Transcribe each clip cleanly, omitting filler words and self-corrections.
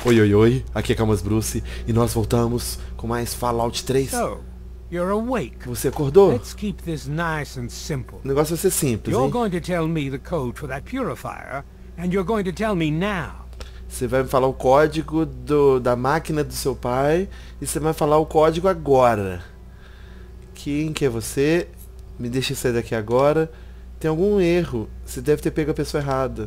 Oi, oi, oi, aqui é Camas Bruce e nós voltamos com mais Fallout 3. So, you're awake. Você acordou? Let's keep this nice and simple. O negócio vai ser simples, You're hein? going to tell me the code for that purifier, and you're going to tell me now. Você vai me falar o código da máquina do seu pai e você vai falar o código agora. Quem que é você? Me deixa sair daqui agora. Tem algum erro. Você deve ter pego a pessoa errada.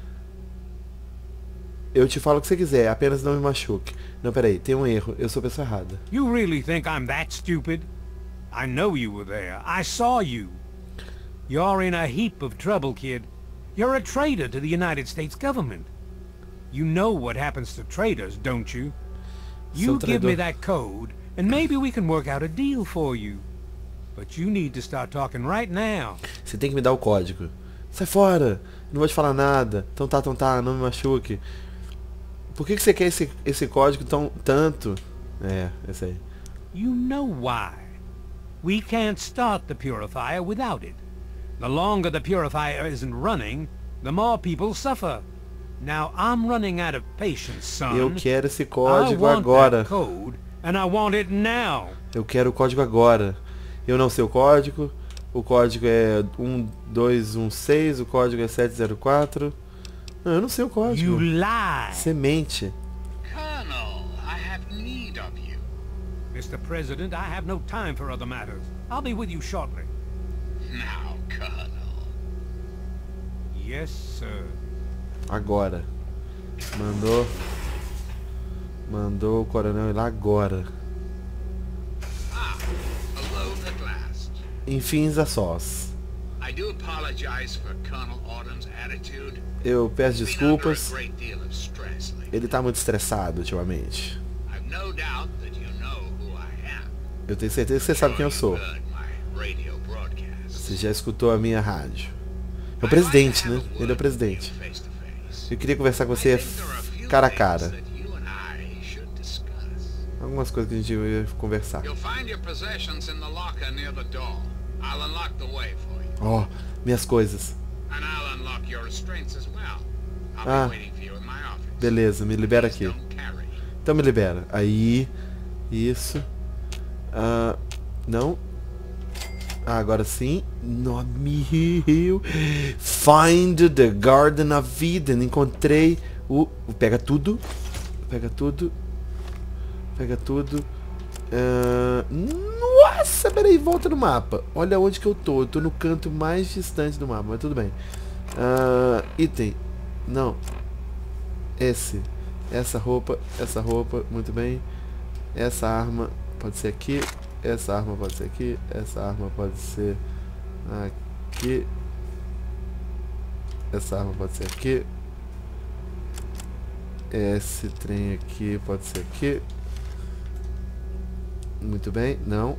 Eu te falo o que você quiser, apenas não me machuque. Não, peraí, tem um erro. Eu sou a pessoa errada. You really think I'm that stupid? I know you were there. I saw you. You're in a heap of trouble, kid. You're a traitor to the United States government. You know what happens to traitors, don't you? You give me that code, and maybe we can work out a deal for you. But you need to start talking right now. Você tem que me dar o código. Sai fora! Não vou te falar nada. Então tá, não me machuque. Por que você quer esse código tanto? É, esse aí. You know why. We can't start the purifier without it. The longer the purifier isn't running, the more people suffer. Now I'm running out of patience, son. Eu quero esse I código want agora. that code, and I want it now. Eu quero o código agora. Eu não sei o código. O código é 1216, o código é 704. Não, eu não sei o You código. lie. Semente. Colonel, I have need of you. Mr. President, I have no time for other matters. I'll be with you shortly. Now, Colonel. Yes, sir. Agora. Mandou o coronel ir lá agora. Alone at last. Enfim, a sós. I do apologize for Colonel Autumn's attitude. Eu peço He's been under a desculpas. great deal of stress lately. Ele tá muito estressado ultimamente. I've no doubt that you know who I am. Eu tenho certeza que você sabe quem eu sou. You heard my radio broadcast. Você já escutou a minha rádio. É o presidente, né? Ele é o presidente. Face to face. Eu queria conversar com I você think there are a few cara a things cara. that you and I should discuss. Algumas coisas que a gente vai conversar. You'll find your possessions in the locker near the door. I'll unlock the way for you. Ó, minhas coisas. And I'll unlock your restraints as well. I'll Ah. be waiting for you in my office. Beleza, me libera Please aqui. don't carry. Então me libera. Aí. Isso. Ah, não. Ah, agora sim. No, meu. Find the Garden of Eden. Encontrei o... Pega tudo. Pega tudo. Pega tudo. Nossa, peraí, volta no mapa. Olha onde que eu tô. Eu tô no canto mais distante do mapa, mas tudo bem. Item. Não. Esse. Essa roupa, muito bem. Essa arma pode ser aqui. Essa arma pode ser aqui. Essa arma pode ser aqui. Essa arma pode ser aqui. Esse trem aqui pode ser aqui. Muito bem, não.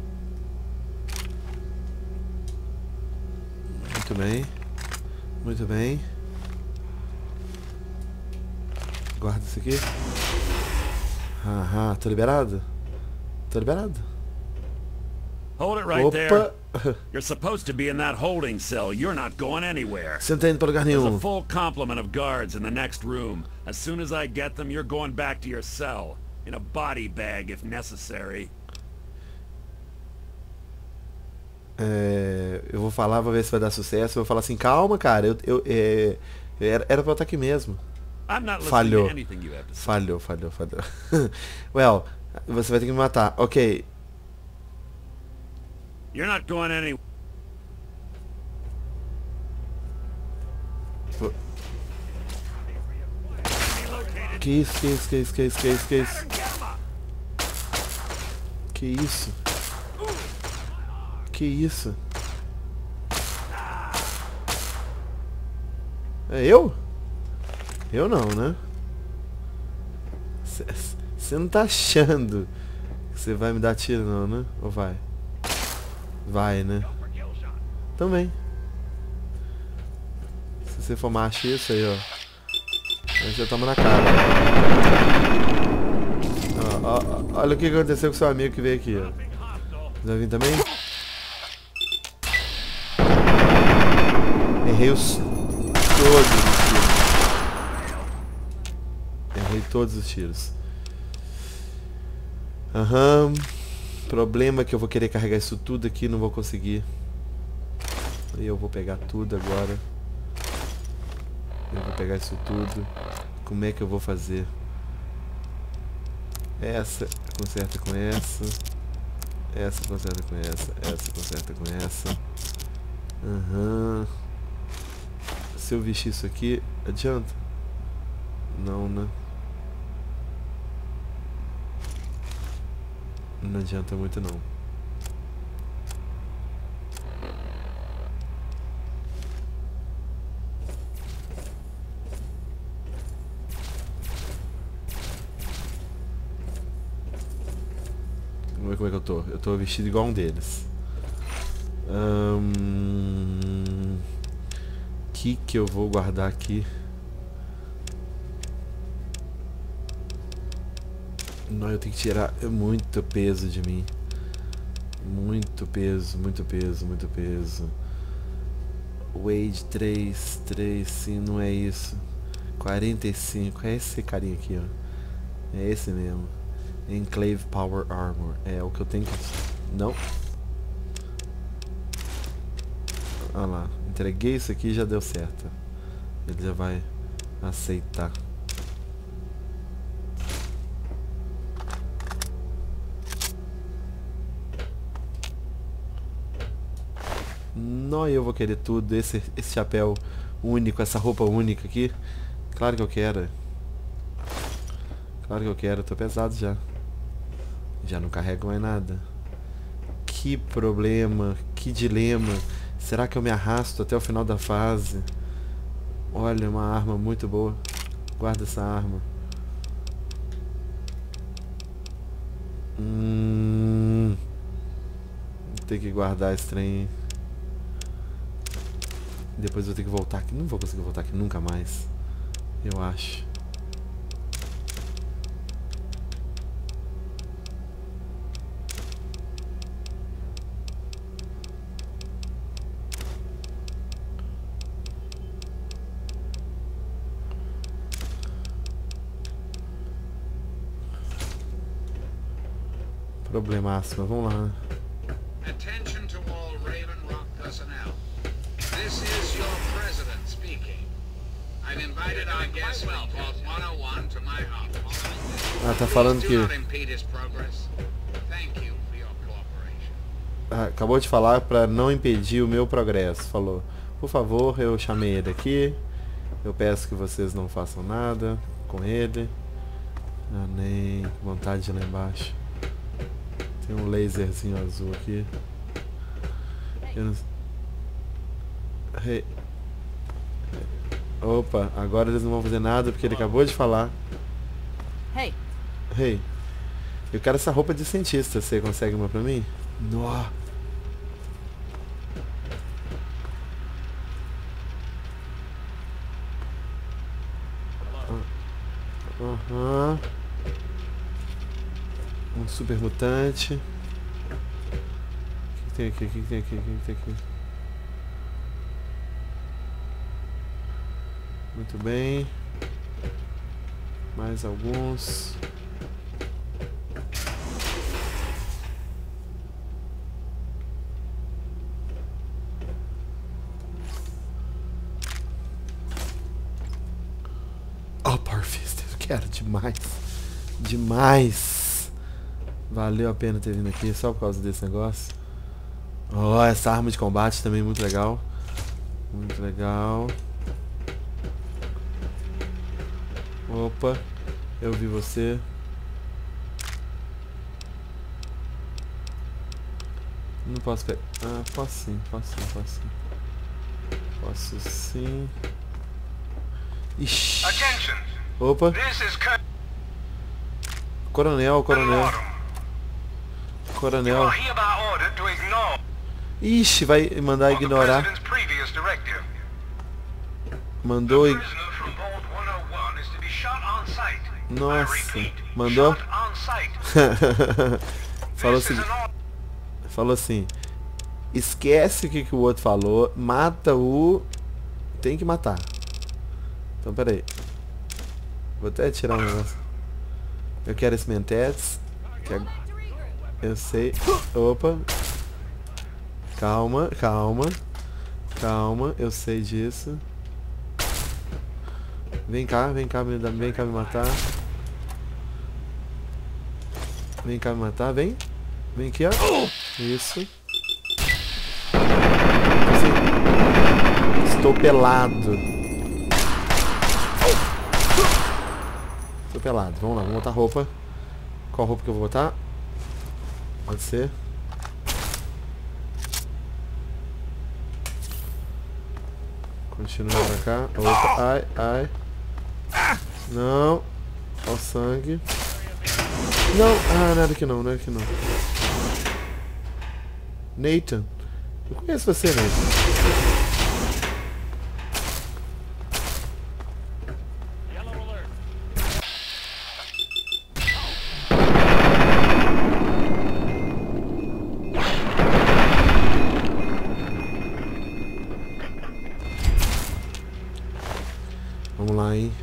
Muito bem. Muito bem. Guarda isso aqui. Aham, tô liberado? Tô liberado. Hold it right Opa! there. You're supposed to be in that holding cell. You're not going anywhere. Você não tá indo pra lugar There's nenhum. a full complement of guards in the next room. As soon as I get them, you're going back to your cell. In a body bag if necessary. Eu vou falar, vou ver se vai dar sucesso. Eu vou falar assim, calma, cara. Era pra eu estar aqui mesmo. I'm not listening Falhou. to anything you have to say. Falhou. Well, você vai ter que me matar. Ok. You're not going anywhere. Que isso? Que isso? Que isso? É eu? Eu não, né? Você não tá achando que você vai me dar tiro não, né? Ou vai? Vai, né? Também. Se você for machista aí, ó. Aí você toma na cara. Ó, olha o que aconteceu com seu amigo que veio aqui, ó. Vai vir também? Errei os... todos os tiros. Errei todos os tiros. Aham. Problema é que eu vou querer carregar isso tudo aqui, não vou conseguir. E eu vou pegar tudo agora. Eu vou pegar isso tudo. Como é que eu vou fazer? Essa conserta com essa. Essa conserta com essa. Essa conserta com essa. Aham. Se eu vestir isso aqui, adianta? Não, né? Não adianta muito não. Vamos ver como é que eu tô. Eu tô vestido igual um deles. Que eu vou guardar aqui? Não, eu tenho que tirar muito peso de mim. Muito peso, muito peso, muito peso. Wade 3, sim, não é isso. 45, é esse carinha aqui, ó. É esse mesmo. Enclave Power Armor. É o que eu tenho que... Não. Olha lá. Entreguei isso aqui e já deu certo. Ele já vai aceitar. Não, eu vou querer tudo. Esse chapéu único, essa roupa única aqui. Claro que eu quero. Claro que eu quero. Tô pesado já. Já não carrego mais nada. Que problema. Que dilema. Será que eu me arrasto até o final da fase? Olha, uma arma muito boa. Guarda essa arma. Vou ter que guardar esse trem. Depois eu vou ter que voltar aqui. Não vou conseguir voltar aqui nunca mais. Eu acho. Problemaço, mas vamos lá. Attention to all Raven Rock personnel. This is your president speaking. I've invited our guest from Vault 101 to my office. Ah, tá falando Do que... not impede his progress. Thank you for your cooperation. acabou de falar pra não impedir o meu progresso. Falou, por favor, eu chamei ele aqui. Eu peço que vocês não façam nada com ele. Ah, nem vontade de ir lá embaixo. Tem um laserzinho azul aqui. Eu não... Hey. Opa, agora eles não vão fazer nada porque ele acabou de falar. Hey. Hey, eu quero essa roupa de cientista. Você consegue uma pra mim? Nó. Aham. Um super mutante. O que tem aqui? O que tem aqui? O que tem aqui? Muito bem. Mais alguns. Oh, Power Fist, eu quero demais. Demais. Valeu a pena ter vindo aqui só por causa desse negócio. Oh, essa arma de combate também muito legal. Muito legal. Opa, eu vi você. Não posso pegar. Ah, posso sim, posso sim, posso sim. Posso sim. Ixi. Opa. Coronel, coronel. Coronel. Ixi, vai mandar ignorar. Mandou. Nossa, mandou? Falou assim, esquece o que o outro falou, mata o... Tem que matar. Então, pera aí. Vou até tirar um negócio. Eu quero esse Mentats. Eu sei. Opa. Calma, calma. Calma, eu sei disso. Vem cá me matar. Vem cá me matar, vem. Vem aqui, ó. Isso. Estou pelado. Estou pelado. Vamos lá, vamos botar roupa. Qual roupa que eu vou botar? Pode ser. Continua pra cá. Opa, ai, ai. Não. Olha o sangue. Não, ah, nada que não, nada que não. Nathan. Eu conheço você, Nathan. Vamos lá, hein.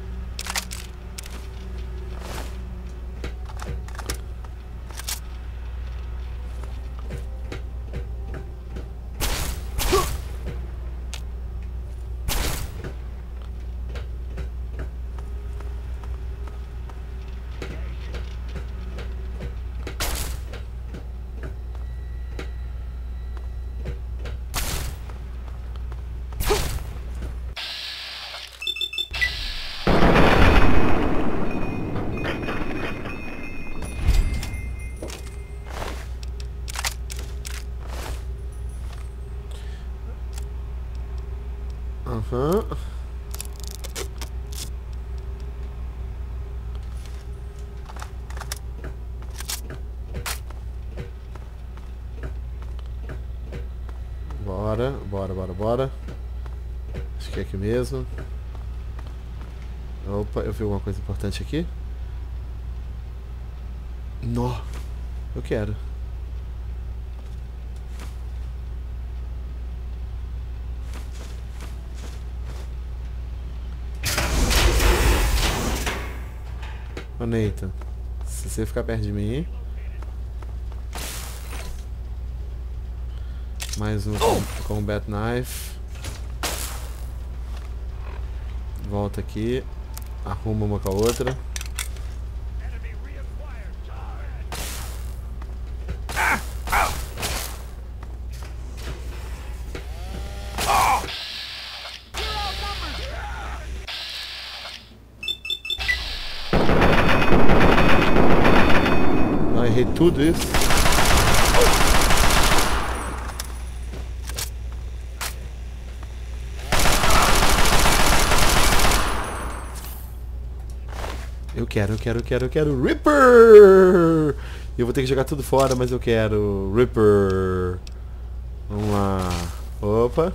Aham. Bora, bora, bora, bora. Acho que é aqui mesmo. Opa, eu vi alguma coisa importante aqui. Nó. Eu quero. Ô Nathan, se você ficar perto de mim. Mais um Combat Knife. Volta aqui. Arruma uma com a outra. Errei tudo isso. Eu quero Reaper! Eu vou ter que jogar tudo fora, mas eu quero Reaper. Vamos lá. Opa.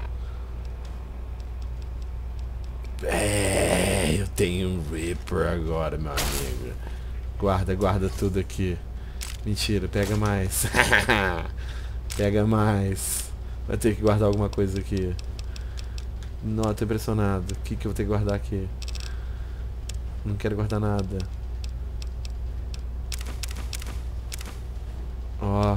É, eu tenho um Reaper agora, meu amigo. Guarda tudo aqui. Mentira, pega mais. Pega mais. Vai ter que guardar alguma coisa aqui. Não, tô impressionado. O que eu vou ter que guardar aqui? Não quero guardar nada. Ó.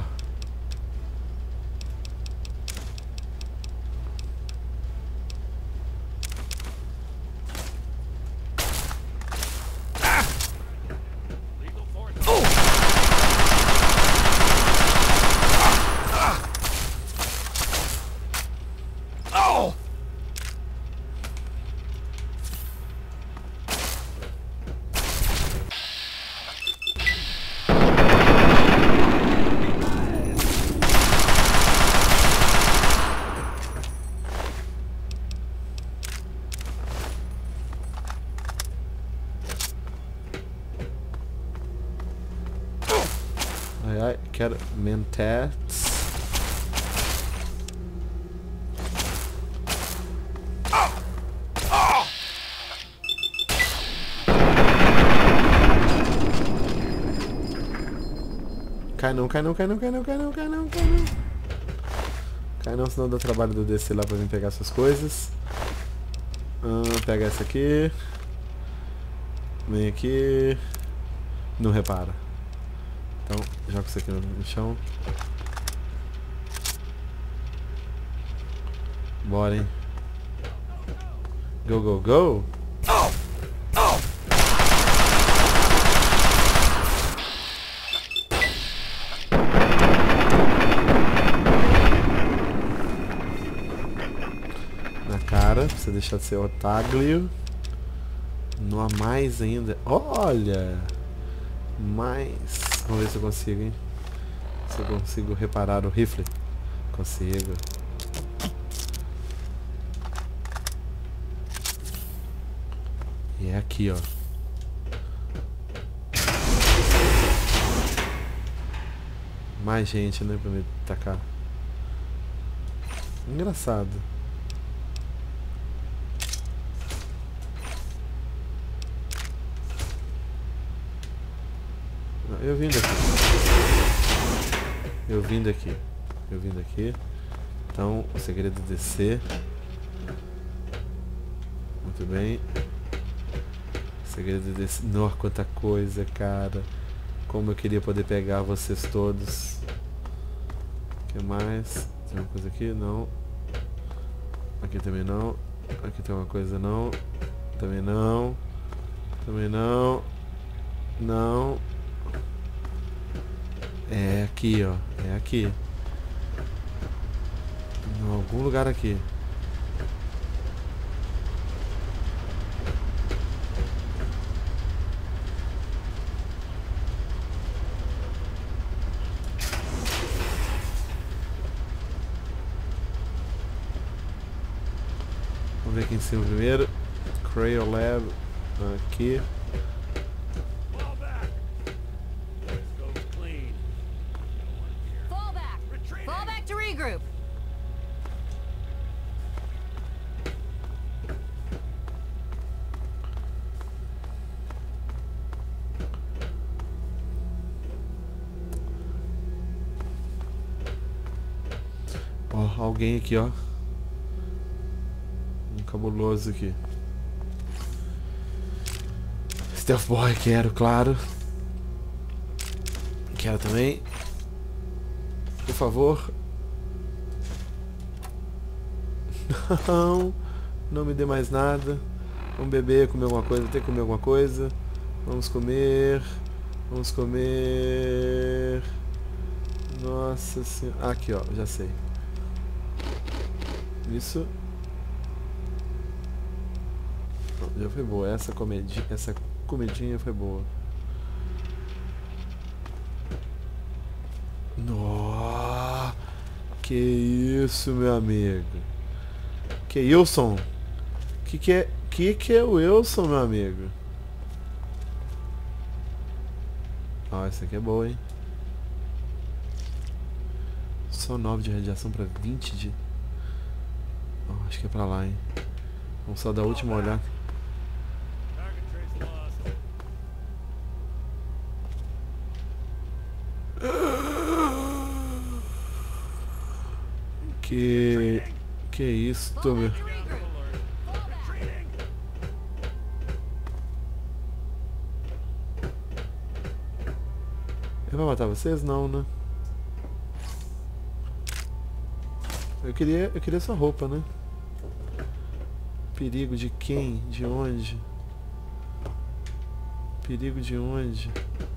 Ai, ai, quero Mentats. Cai não, cai não, cai não, cai não, cai não, cai não, cai não. Cai não, senão dá trabalho de eu descer lá pra vir pegar suas coisas. Pega essa aqui. Vem aqui. Não repara. Então, joga isso aqui no chão. Bora, hein? Go, go, go! Na cara, pra você deixar de ser otário. Não há mais ainda. Olha! Mais. Vamos ver se eu consigo, hein? Se eu consigo reparar o rifle. Consigo. E é aqui, ó. Mais gente, né? Pra me tacar. Engraçado. Eu vim daqui. Eu vim daqui. Eu vim daqui. Então, o segredo é descer. Muito bem. O segredo é descer. Nossa, quanta coisa, cara. Como eu queria poder pegar vocês todos. O que mais? Tem uma coisa aqui? Não. Aqui também não. Aqui tem uma coisa não. Também não. Também não. Não. É aqui, ó. É aqui. Em algum lugar aqui. Vamos ver aqui em cima primeiro. Cryolab. Aqui. Regroup. Ó, alguém aqui, ó. Um cabuloso aqui. Stealth Boy, quero, claro. Quero também. Por favor. Não, não me dê mais nada. Vamos beber, comer alguma coisa. Tem que comer alguma coisa. Vamos comer. Vamos comer. Nossa senhora. Aqui, ó, já sei. Isso. Não, já foi boa. Essa comidinha foi boa. Nossa, que isso, meu amigo. Que Wilson? Que é o Wilson, meu amigo? Ó, essa aqui é boa, hein? Só 9 de radiação pra 20 de... Oh, acho que é pra lá, hein? Vamos só dar a última olhada. Que isso, meu? Eu vou matar vocês? Não, né? Eu queria sua roupa, né? Perigo de quem? De onde? Perigo de onde?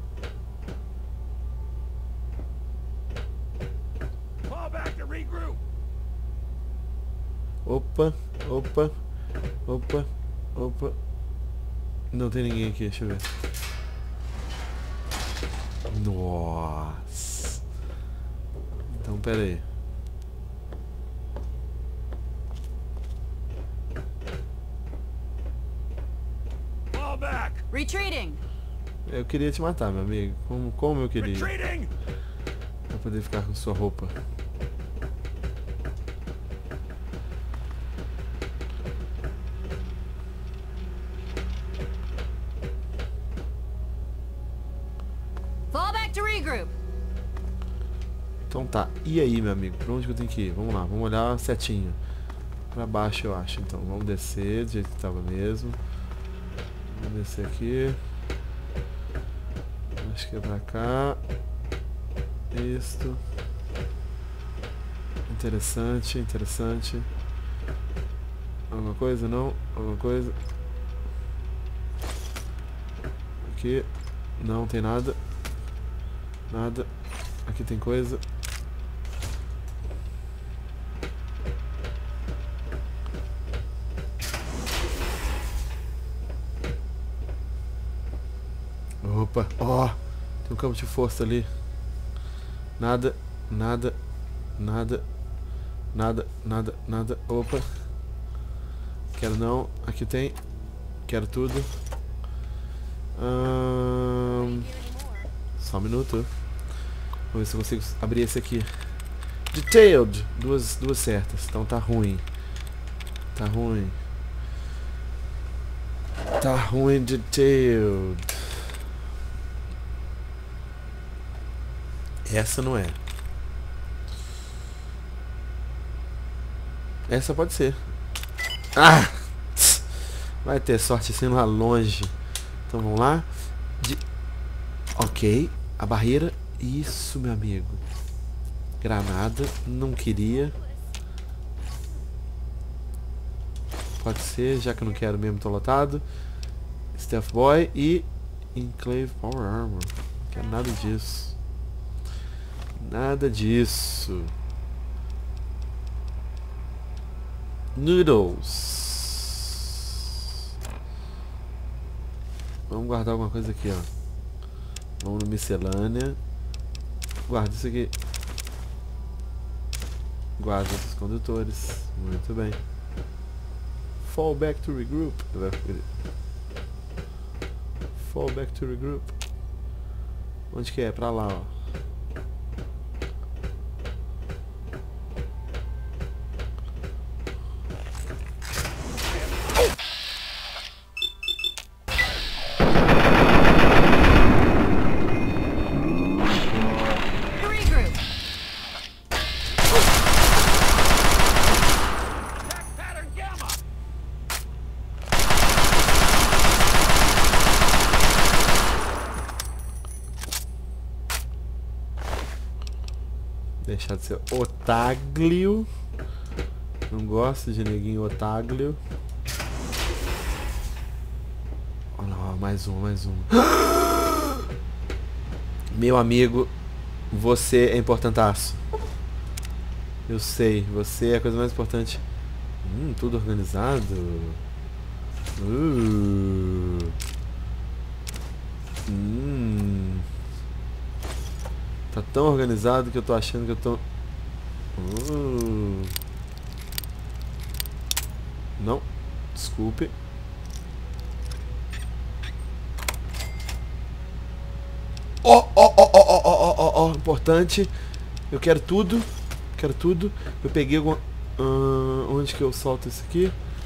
Opa, opa, opa, opa. Não tem ninguém aqui, deixa eu ver. Nossa. Então, pera aí. Retreating. Eu queria te matar, meu amigo. Como eu queria. Pra poder ficar com sua roupa. Fall back to regroup. Então tá. E aí, meu amigo? Pra onde que eu tenho que ir? Vamos lá, vamos olhar certinho. Pra baixo, eu acho. Então, vamos descer do jeito que tava mesmo. Vamos descer aqui. Acho que é pra cá. Isto. Interessante, interessante. Alguma coisa? Não? Alguma coisa? Aqui. Não tem nada. Nada. Aqui tem coisa. Opa, ó, tem um campo de força ali. Nada, nada, nada, nada, nada, nada. Opa. Quero não, aqui tem. Quero tudo. Só um minuto. Vamos ver se eu consigo abrir esse aqui. Detailed, duas certas. Então tá ruim. Tá ruim. Tá ruim, detailed. Essa não é. Essa pode ser. Ah! Vai ter sorte sendo lá longe. Então vamos lá. Ok. A barreira. Isso, meu amigo. Granada. Não queria. Pode ser, já que eu não quero mesmo, tô lotado. Stealth Boy e Enclave Power Armor. Não quero nada disso. Nada disso. Noodles. Vamos guardar alguma coisa aqui, ó. Vamos no miscelânea. Guarda isso aqui. Guarda esses condutores. Muito bem. Fall back to regroup. Fall back to regroup. Onde que é? Pra lá, ó. Deixar de ser otáglio. Não gosto de neguinho otáglio. Olha lá, mais um. Meu amigo, você é importantaço. Eu sei, você é a coisa mais importante. Tudo organizado. Tá tão organizado que eu tô achando que eu tô... Não, desculpe. Importante. Eu quero tudo. Quero tudo. Eu peguei alguma... onde que eu solto isso aqui?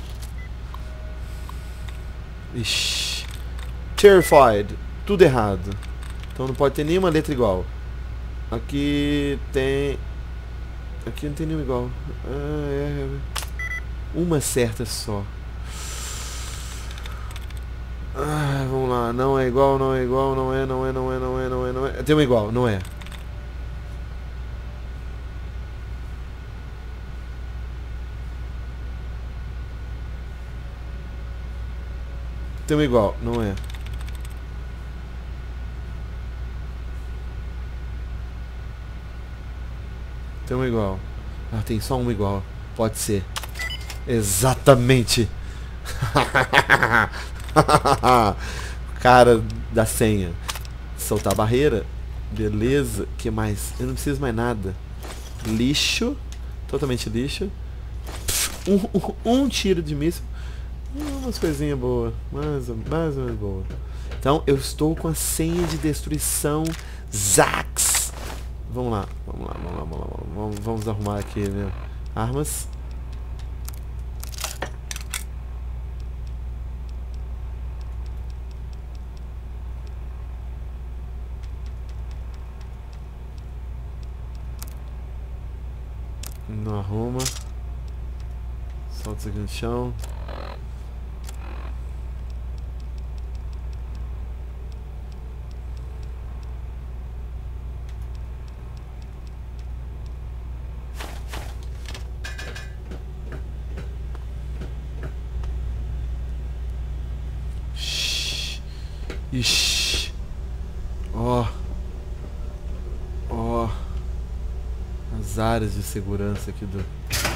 Ixi. Terrified. Tudo errado. Então não pode ter nenhuma letra igual. Aqui tem... Aqui não tem nenhum igual. Uma certa só. Vamos lá. Não é igual, não é igual, não é. Tem uma igual, não é. Tem uma igual, não é. Tem uma igual. Tem só uma igual. Pode ser. Exatamente. Cara da senha. Soltar a barreira. Beleza. Que mais? Eu não preciso mais nada. Lixo. Totalmente lixo. Um tiro de míssil. Umas coisinhas boas. Mais ou menos boa. Então eu estou com a senha de destruição Zax. Vamos lá. Vamos arrumar aqui, né? Armas. Não arruma. Solta isso aqui no chão. Ixi. Ó. Ó. As áreas de segurança aqui do...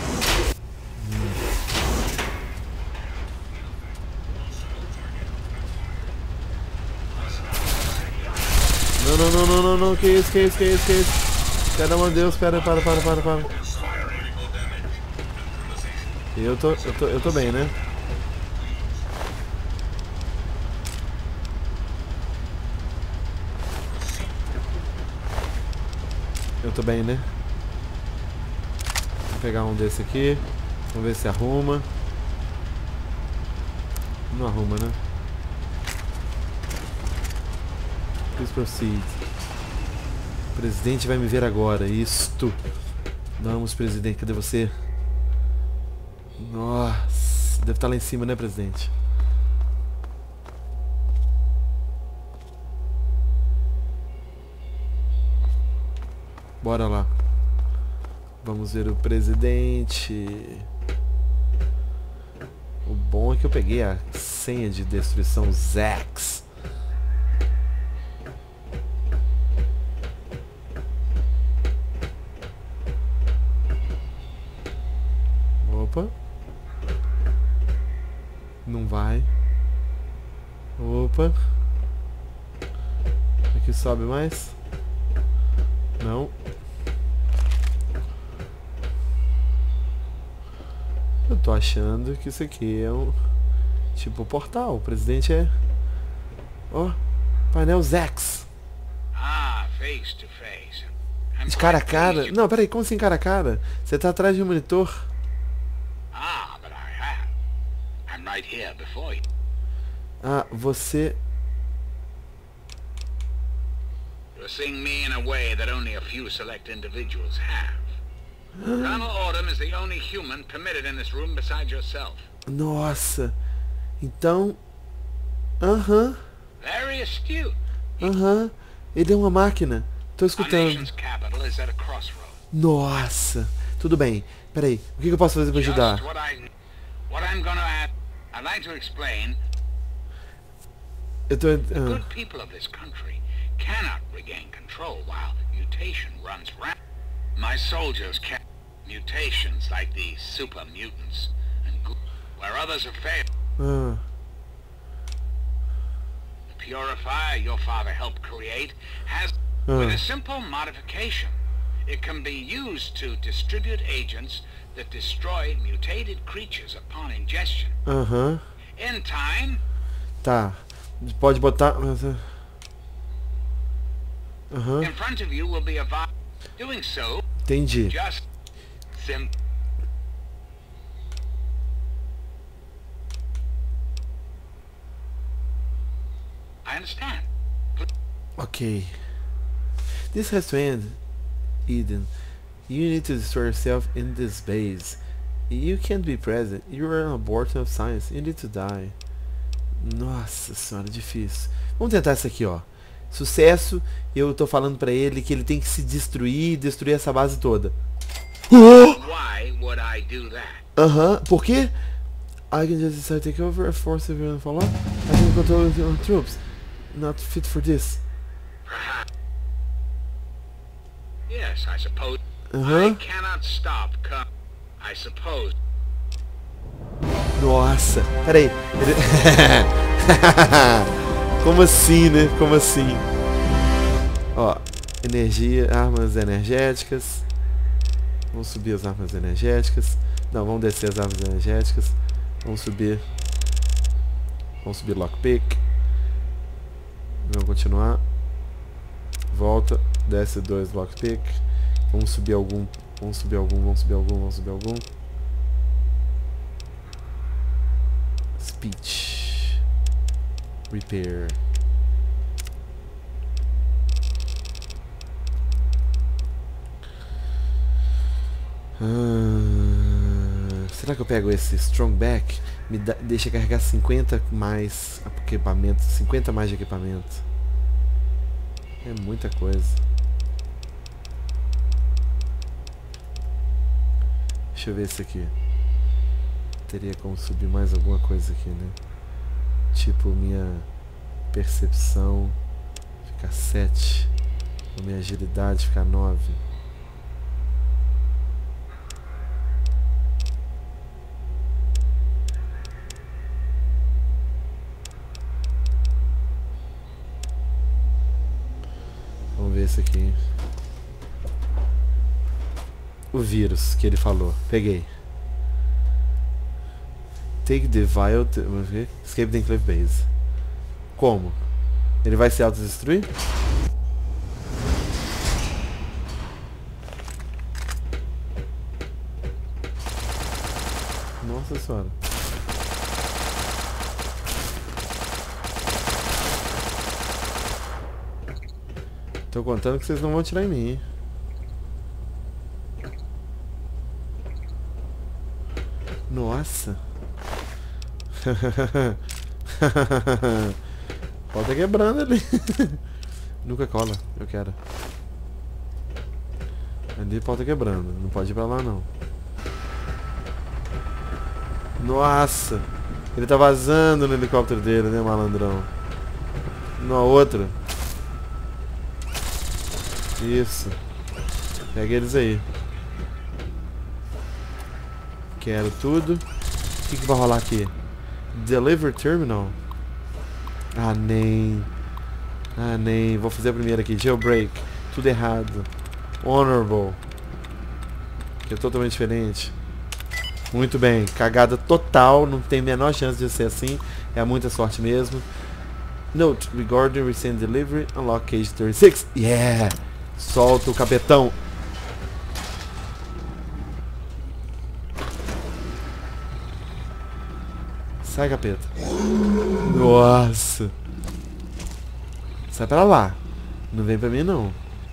Não, que isso? Pelo amor de Deus, para. Eu tô bem, né? Eu tô bem, né? Vou pegar um desse aqui. Vamos ver se arruma. Não arruma, né? Please proceed. O presidente vai me ver agora. Isto. Vamos, presidente. Cadê você? Nossa. Deve estar lá em cima, né, presidente? Bora lá. Vamos ver o presidente. O bom é que eu peguei a senha de destruição Zax. Opa. Não vai. Opa. Aqui sobe mais. Não. Eu tô achando que isso aqui é um tipo portal. O presidente é... Ó, painel Zax. Face to face. De cara a cara? Não, peraí, como assim cara a cara? Você tá atrás de um monitor? But I have. I'm right here before you. Ah, você... You're seeing me in a way that only a few select individuals have. Colonel Autumn is the only human permitted in this room besides yourself. Nossa. Então... Aham. Very astute. Aham. Ele é uma máquina. Tô Our escutando. nation's capital is at a crossroad. Nossa. Tudo bem. Peraí. O que eu posso fazer pra ajudar? Just what I'm gonna add. I'd like to explain. Eu tô... Good people of this country cannot regain control while mutation runs rampant. My soldiers can mutations like the super mutants and where others have failed. The purifier your father helped create has with a simple modification. It can be used to distribute agents that destroy mutated creatures upon ingestion. In time. Tá. Pode botar... In front of you will be a vial. Doing so. Entendi. Just I understand. Ok. This has to end, Eden. You need to destroy yourself in this base. You can't be present. You are an abortion of science. You need to die. Nossa senhora, difícil. Vamos tentar essa aqui, ó. Sucesso. Eu tô falando pra ele que ele tem que se destruir e destruir essa base toda. Why would I do that? Por quê? I can just decide to take over a force if you want to follow. I can control your own troops. Not fit for this. Perhaps. Yes, I suppose. I cannot stop. I suppose. Nossa, peraí. Como assim, né? Como assim? Ó, energia, armas energéticas. Vamos subir as armas energéticas. Não, vamos descer as armas energéticas. Vamos subir lockpick. Vamos continuar. Volta, desce 2 lockpick. Vamos subir algum. Speech. Repair. Será que eu pego esse Strong Back? Deixa carregar 50 mais equipamento. 50 mais de equipamento. É muita coisa. Deixa eu ver esse aqui. Teria como subir mais alguma coisa aqui, né? Tipo minha percepção fica 7. A minha agilidade fica 9. Vamos ver esse aqui. O vírus que ele falou. Peguei. Take the vial to... Vamos ver. Escape the enclave base. Como? Ele vai se autodestruir? Nossa senhora. Tô contando que vocês não vão atirar em mim, hein? Nossa. Pode tá quebrando ali. Nunca cola, eu quero. Ali pode tá quebrando, não pode ir pra lá não. Nossa. Ele tá vazando no helicóptero dele, né, malandrão? No outro. Isso. Pega eles aí. Quero tudo. O que vai rolar aqui? Deliver Terminal. Ah, nem. Ah, nem. Vou fazer a primeira aqui. Jailbreak. Tudo errado. Honorable. Que é totalmente diferente. Muito bem. Cagada total. Não tem a menor chance de ser assim. É muita sorte mesmo. Note. Regarding recent delivery. Unlock cage 36. Yeah. Solta o capetão. Sai, capeta. Nossa. Sai pra lá. Não vem pra mim, não.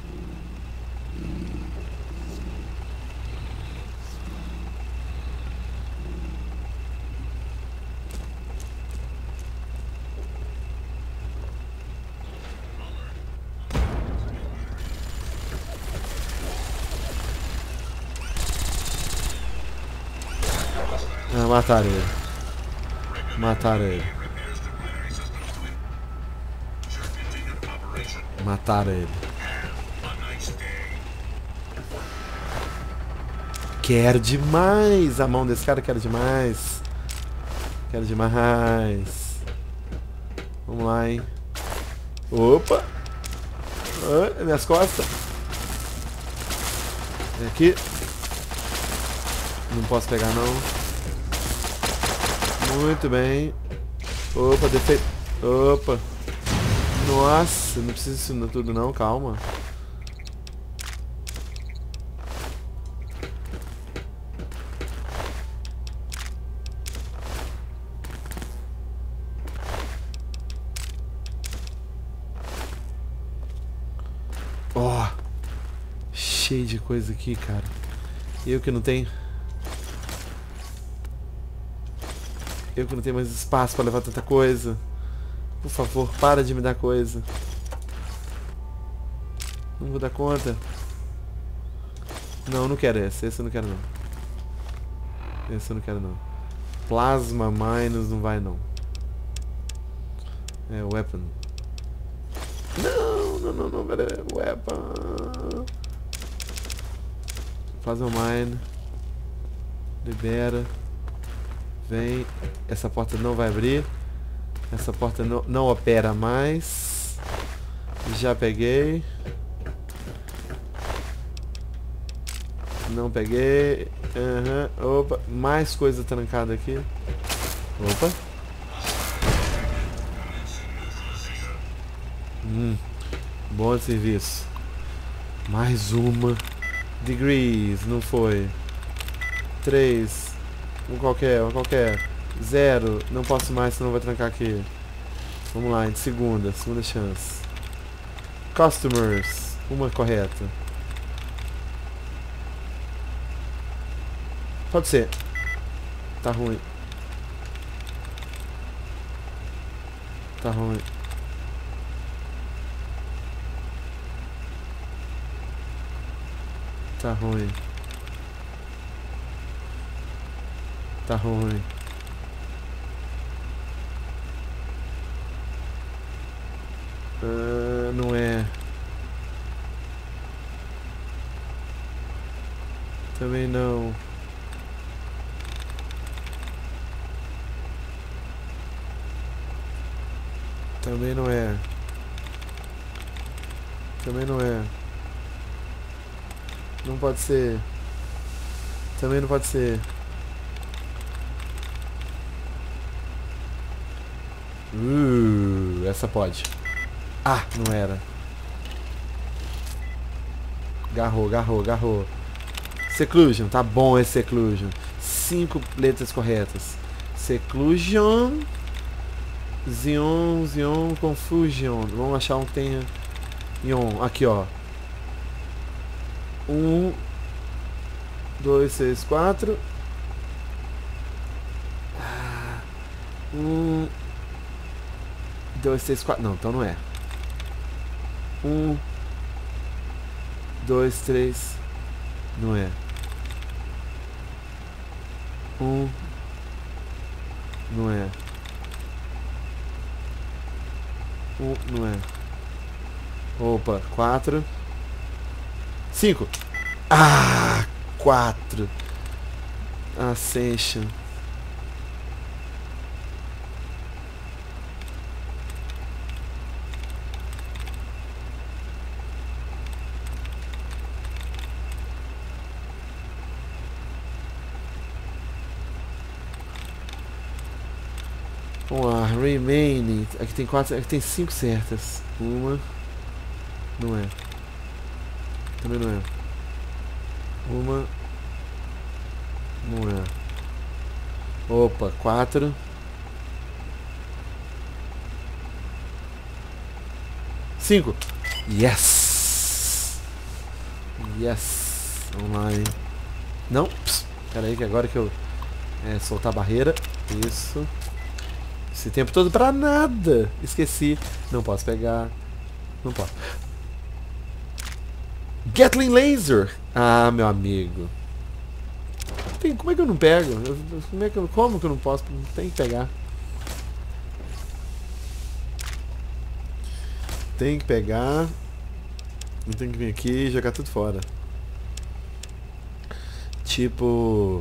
Ah, mataram ele. Mataram ele. Mataram ele. Quero demais. A mão desse cara, quero demais. Quero demais. Vamos lá, hein. Opa. Ah, minhas costas. Vem aqui. Não posso pegar, não. Muito bem. Opa, defeito. Opa. Nossa, não precisa disso tudo não, calma. Ó. Cheio de coisa aqui, cara. Eu que não tenho... Eu que não tenho mais espaço pra levar tanta coisa. Por favor, para de me dar coisa. Não vou dar conta. Não, não quero esse. Esse eu não quero não. Esse eu não quero não. Plasma Minus não vai não. É, Weapon. Não, pera. Weapon. Plasma Mine. Libera. Vem. Essa porta não vai abrir. Essa porta não opera mais. Já peguei. Não peguei. Opa. Mais coisa trancada aqui. Opa. Bom serviço. Mais uma. Degrees. Não foi. 3. Um qualquer. 0. Não posso mais, senão vai trancar aqui. Vamos lá, segunda chance. Customers. Uma correta. Pode ser. Tá ruim. Tá ruim. Tá ruim. Tá ruim. Não é. Também não. Também não é. Também não é. Não pode ser. Também não pode ser. Essa pode. Ah, não era. Garrou. Seclusion, tá bom esse Seclusion. 5 letras corretas. Seclusion. Zion, Confusion. Vamos achar um que tenha Ion. Aqui, ó. 1, 2, 6, 4. 1, 2, 6, 4. Não, então não é. 1, 2, 3. Não é. 1. Não é. 1. Não é. Opa, 4. 5. Ah, 4. Ascension. Vamos lá, remaining. Aqui tem 4, aqui tem 5 certas. Uma. Não é. Também não é. Uma. Não é. Opa, 4. 5. Yes! Yes! Vamos lá, hein? Não? Pera aí que agora que eu... soltar a barreira. Isso. Esse tempo todo pra nada. Esqueci. Não posso pegar. Não posso. Gatling Laser. Ah, meu amigo. Como é que eu não pego? Como que eu não posso? Tem que pegar. Tem que pegar. E tem que vir aqui e jogar tudo fora. Tipo...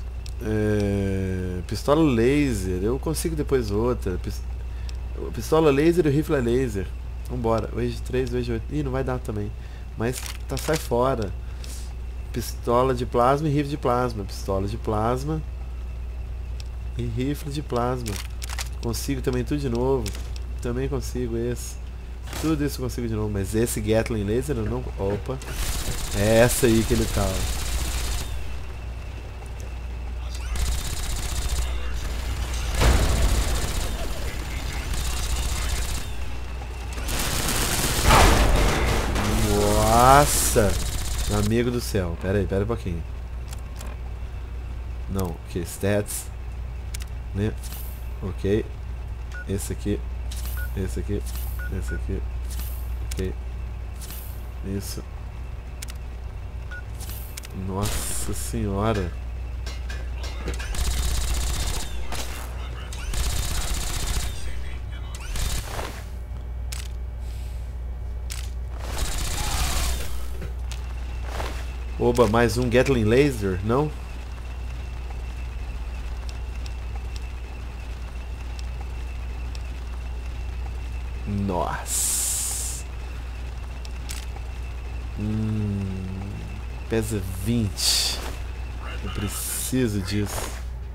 pistola laser. Eu consigo depois outra. Pistola laser e rifle laser. Vambora. Wage 3, Wage 8. Ih, não vai dar também. Mas sai fora. Pistola de plasma e rifle de plasma. Pistola de plasma e rifle de plasma. Consigo também tudo de novo. Também consigo esse. Tudo isso eu consigo de novo. Mas esse Gatling Laser eu não... Opa. É essa aí que ele tá. Nossa! Amigo do céu. Pera aí um pouquinho. Não, ok. Stats. Né? Ok. Esse aqui. Esse aqui. Esse aqui. Ok. Isso. Nossa senhora. Oba, mais um Gatling Laser, não? Nossa. Pesa 20. Eu preciso disso.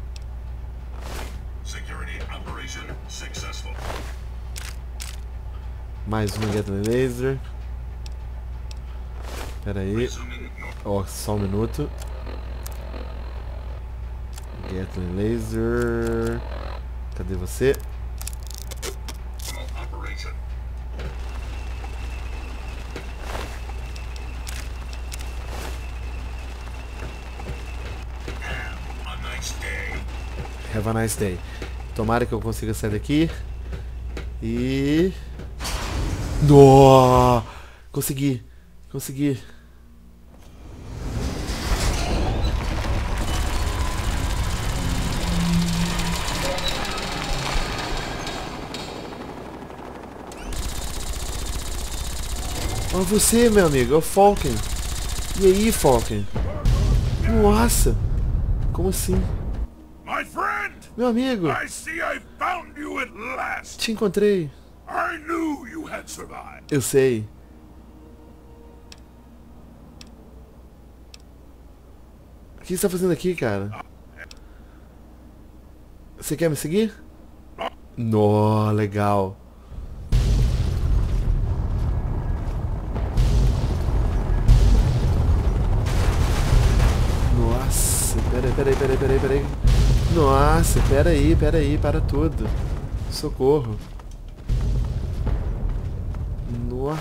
Mais um Gatling Laser. Pera aí. Ó, só um minuto. Gatling Laser. Cadê você? Have a nice day. Tomara que eu consiga sair daqui. E... Nossa! Consegui. Consegui. Ó você, meu amigo, é o Falken. E aí, Falken? Nossa! Como assim? My friend! Meu amigo! I see I found you at last! Te encontrei. I knew you had survived! Eu sei. O que você tá fazendo aqui, cara? Você quer me seguir? Nó, legal. Nossa, peraí. Nossa, peraí, para tudo. Socorro. Nó.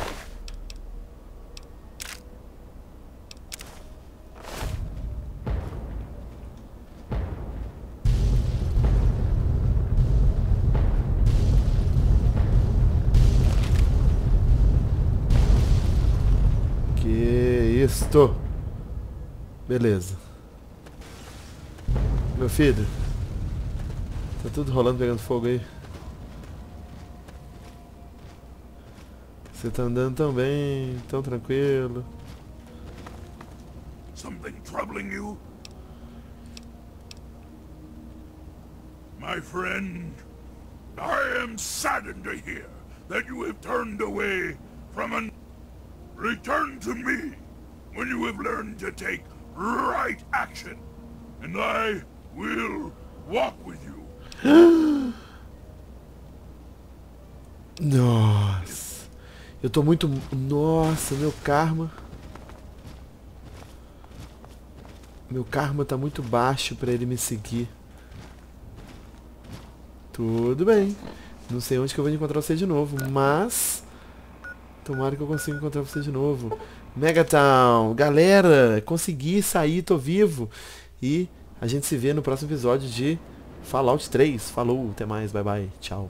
Que isto? Beleza. Meu filho, tá tudo rolando, pegando fogo aí. Você tá andando tão bem, tão tranquilo. Something troubling you? My friend, I am saddened to hear that you have turned away from an... Return to me when you have learned to take right action, and I will walk with you. Nossa. Eu tô muito... Nossa, meu karma. Meu karma tá muito baixo pra ele me seguir. Tudo bem. Não sei onde que eu vou encontrar você de novo, mas... Tomara que eu consiga encontrar você de novo. Megatown, galera, consegui sair, tô vivo. E a gente se vê no próximo episódio de Fallout 3. Falou, até mais, bye bye, tchau.